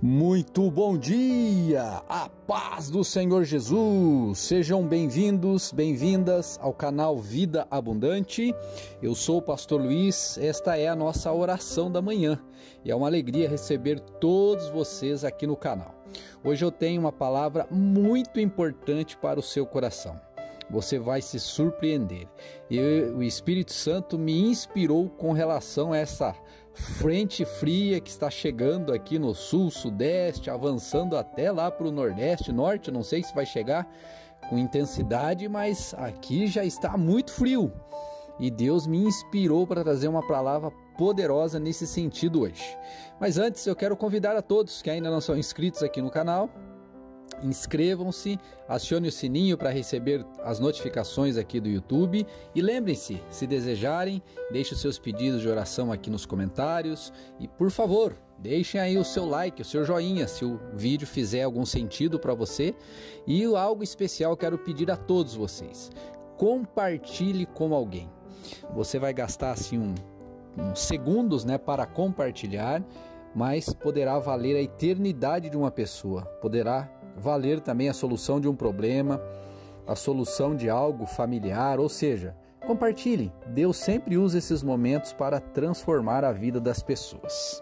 Muito bom dia, a paz do Senhor Jesus, sejam bem-vindos, bem-vindas ao canal Vida Abundante. Eu sou o Pastor Luiz, esta é a nossa oração da manhã e é uma alegria receber todos vocês aqui no canal. Hoje eu tenho uma palavra muito importante para o seu coração. Você vai se surpreender. E o Espírito Santo me inspirou com relação a essa frente fria que está chegando aqui no sul, sudeste, avançando até lá para o nordeste, norte, não sei se vai chegar com intensidade, mas aqui já está muito frio. E Deus me inspirou para trazer uma palavra poderosa nesse sentido hoje. Mas antes eu quero convidar a todos que ainda não são inscritos aqui no canal, inscrevam-se, acione o sininho para receber as notificações aqui do YouTube e lembrem-se, se desejarem, deixe os seus pedidos de oração aqui nos comentários e, por favor, deixem aí o seu like, o seu joinha, se o vídeo fizer algum sentido para você. E algo especial quero pedir a todos vocês, compartilhe com alguém. Você vai gastar assim uns segundos, né, para compartilhar, mas poderá valer a eternidade de uma pessoa, poderá valer também a solução de um problema, a solução de algo familiar, ou seja, compartilhe. Deus sempre usa esses momentos para transformar a vida das pessoas.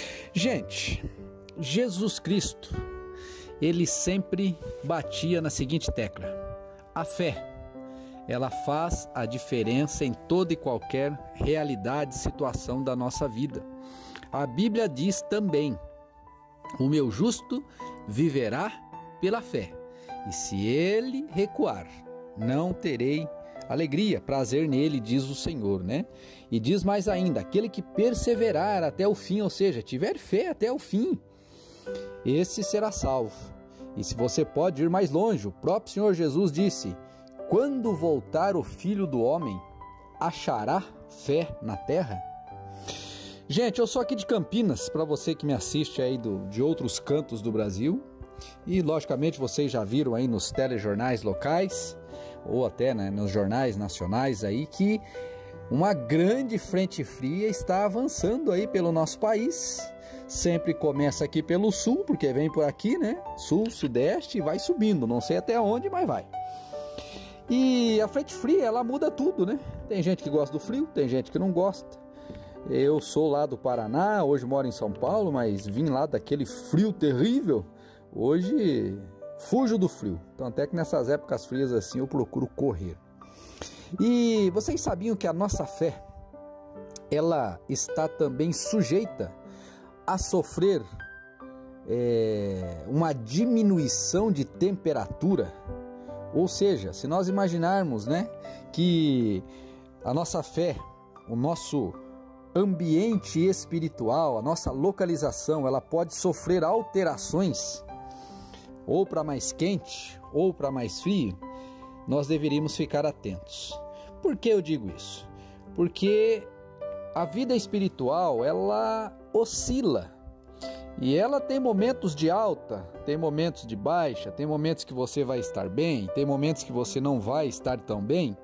Gente, Jesus Cristo, ele sempre batia na seguinte tecla: a fé, ela faz a diferença em toda e qualquer realidade, situação da nossa vida. A Bíblia diz também: o meu justo viverá pela fé, e se ele recuar, não terei alegria, prazer nele, diz o Senhor, né? E diz mais ainda: aquele que perseverar até o fim, ou seja, tiver fé até o fim, esse será salvo. E se você pode ir mais longe, o próprio Senhor Jesus disse: quando voltar o Filho do Homem, achará fé na terra? Gente, eu sou aqui de Campinas, para você que me assiste aí de outros cantos do Brasil. E logicamente vocês já viram aí nos telejornais locais ou até, né, nos jornais nacionais aí que uma grande frente fria está avançando aí pelo nosso país. Sempre começa aqui pelo sul, porque vem por aqui, né? Sul, sudeste e vai subindo, não sei até onde, mas vai. E a frente fria, ela muda tudo, né? Tem gente que gosta do frio, tem gente que não gosta. Eu sou lá do Paraná, hoje moro em São Paulo, mas vim lá daquele frio terrível. Hoje fujo do frio, então até que nessas épocas frias assim eu procuro correr. E vocês sabiam que a nossa fé, ela está também sujeita a sofrer uma diminuição de temperatura? Ou seja, se nós imaginarmos, né, que a nossa fé, o nosso ambiente espiritual, a nossa localização, ela pode sofrer alterações, ou para mais quente, ou para mais frio, nós deveríamos ficar atentos. Por que eu digo isso? Porque a vida espiritual, ela oscila, e ela tem momentos de alta, tem momentos de baixa, tem momentos que você vai estar bem, tem momentos que você não vai estar tão bem,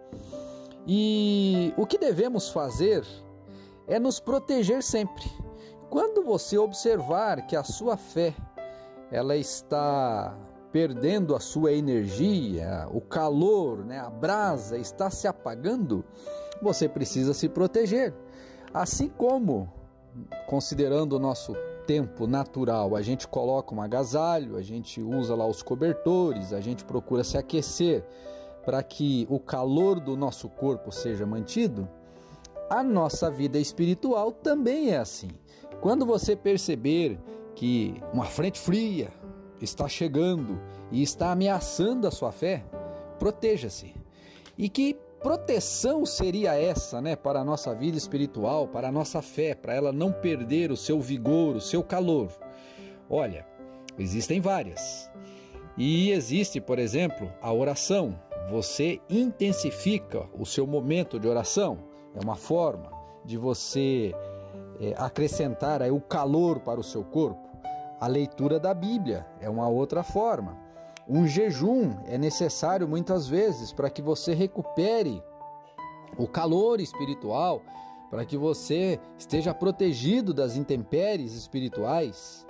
e o que devemos fazer é nos proteger sempre. Quando você observar que a sua fé, ela está perdendo a sua energia, o calor, né, a brasa está se apagando, você precisa se proteger. Assim como, considerando o nosso tempo natural, a gente coloca um agasalho, a gente usa lá os cobertores, a gente procura se aquecer para que o calor do nosso corpo seja mantido, a nossa vida espiritual também é assim. Quando você perceber que uma frente fria está chegando e está ameaçando a sua fé, proteja-se. E que proteção seria essa, né, para a nossa vida espiritual, para a nossa fé, para ela não perder o seu vigor, o seu calor? Olha, existem várias. E existe, por exemplo, a oração. Você intensifica o seu momento de oração. É uma forma de você acrescentar aí o calor para o seu corpo. A leitura da Bíblia é uma outra forma. Um jejum é necessário muitas vezes para que você recupere o calor espiritual, para que você esteja protegido das intempéries espirituais.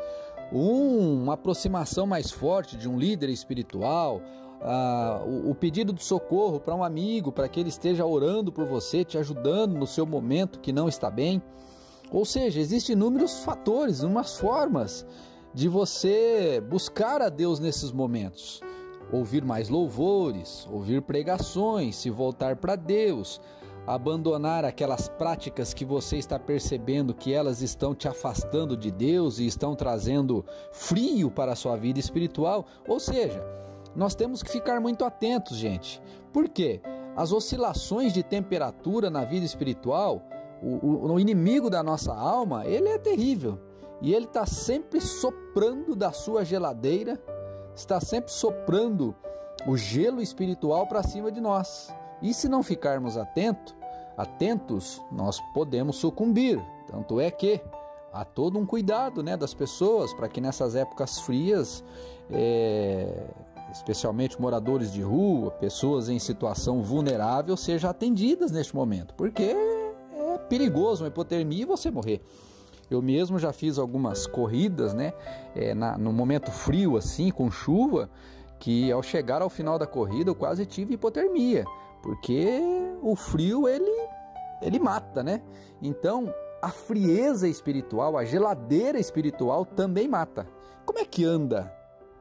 uma aproximação mais forte de um líder espiritual, o pedido de socorro para um amigo, para que ele esteja orando por você, te ajudando no seu momento que não está bem. Ou seja, existem inúmeros fatores, inúmeras formas de você buscar a Deus nesses momentos. Ouvir mais louvores, ouvir pregações, se voltar para Deus, abandonar aquelas práticas que você está percebendo que elas estão te afastando de Deus e estão trazendo frio para a sua vida espiritual. Ou seja, nós temos que ficar muito atentos, gente. Por quê? As oscilações de temperatura na vida espiritual, o inimigo da nossa alma, ele é terrível. E ele está sempre soprando da sua geladeira, está sempre soprando o gelo espiritual para cima de nós. E se não ficarmos atentos, nós podemos sucumbir. Tanto é que há todo um cuidado, né, das pessoas para que nessas épocas frias, especialmente moradores de rua, pessoas em situação vulnerável, sejam atendidas neste momento, porque é perigoso uma hipotermia e você morrer. Eu mesmo já fiz algumas corridas, né, no momento frio assim, com chuva, que ao chegar ao final da corrida eu quase tive hipotermia, porque o frio ele mata, né? Então a frieza espiritual, a geladeira espiritual também mata. Como é que anda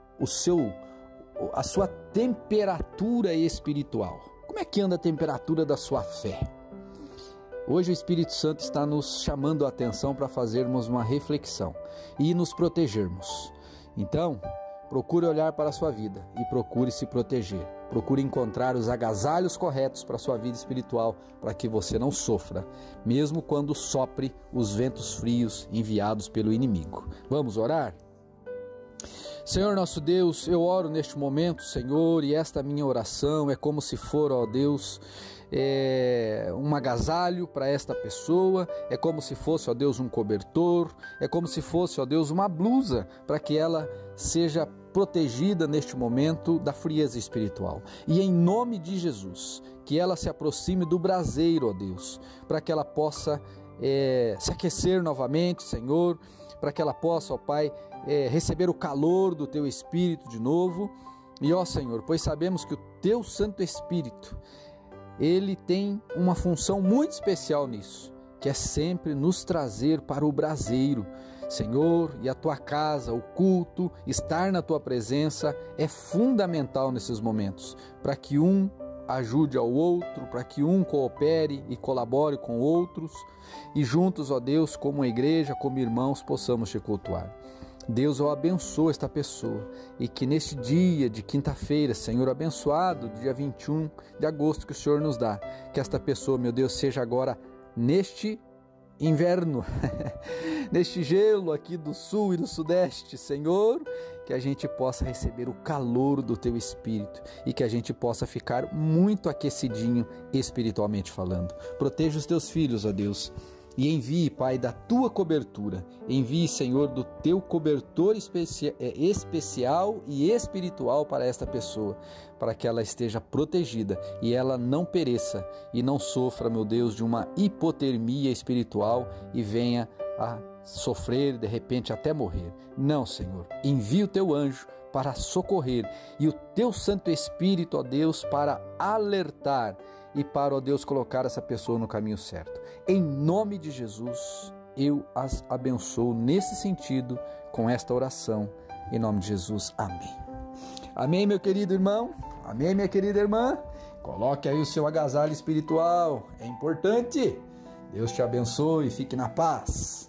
a sua temperatura espiritual? Como é que anda a temperatura da sua fé? Hoje o Espírito Santo está nos chamando a atenção para fazermos uma reflexão e nos protegermos. Então, procure olhar para a sua vida e procure se proteger. Procure encontrar os agasalhos corretos para a sua vida espiritual, para que você não sofra, mesmo quando sopre os ventos frios enviados pelo inimigo. Vamos orar? Senhor nosso Deus, eu oro neste momento, Senhor, e esta minha oração é como se for, ó Deus, um agasalho para esta pessoa, é como se fosse, ó Deus, um cobertor, é como se fosse, ó Deus, uma blusa para que ela seja protegida neste momento da frieza espiritual. E em nome de Jesus, que ela se aproxime do braseiro, ó Deus, para que ela possa se aquecer novamente, Senhor, para que ela possa, ó Pai, receber o calor do Teu Espírito de novo. E ó Senhor, pois sabemos que o Teu Santo Espírito, ele tem uma função muito especial nisso, que é sempre nos trazer para o braseiro, Senhor, e a Tua casa, o culto, estar na Tua presença é fundamental nesses momentos, para que um ajude ao outro, para que um coopere e colabore com outros, e juntos, ó Deus, como igreja, como irmãos, possamos Te cultuar. Deus, eu abençoo esta pessoa e que neste dia de quinta-feira, Senhor, abençoado, dia 21 de agosto que o Senhor nos dá, que esta pessoa, meu Deus, seja agora neste inverno, neste gelo aqui do sul e do sudeste, Senhor, que a gente possa receber o calor do Teu Espírito e que a gente possa ficar muito aquecidinho espiritualmente falando. Proteja os Teus filhos, ó Deus, e envie, Pai, da Tua cobertura. Envie, Senhor, do Teu cobertor especial e espiritual para esta pessoa, para que ela esteja protegida e ela não pereça e não sofra, meu Deus, de uma hipotermia espiritual e venha a sofrer, de repente, até morrer. Não, Senhor, envie o Teu anjo para socorrer e o Teu Santo Espírito, ó Deus, para alertar e para, ó Deus, colocar essa pessoa no caminho certo. Em nome de Jesus, eu as abençoo nesse sentido, com esta oração. Em nome de Jesus, amém. Amém, meu querido irmão? Amém, minha querida irmã? Coloque aí o seu agasalho espiritual, é importante. Deus te abençoe e fique na paz.